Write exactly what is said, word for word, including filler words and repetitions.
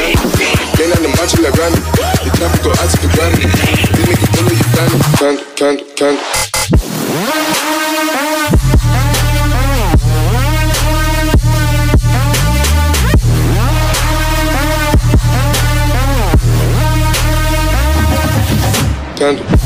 Gain on the macho like Randy. The traffic go out to the granny. This nigga follow you down. Candle, candle, candle. Candle.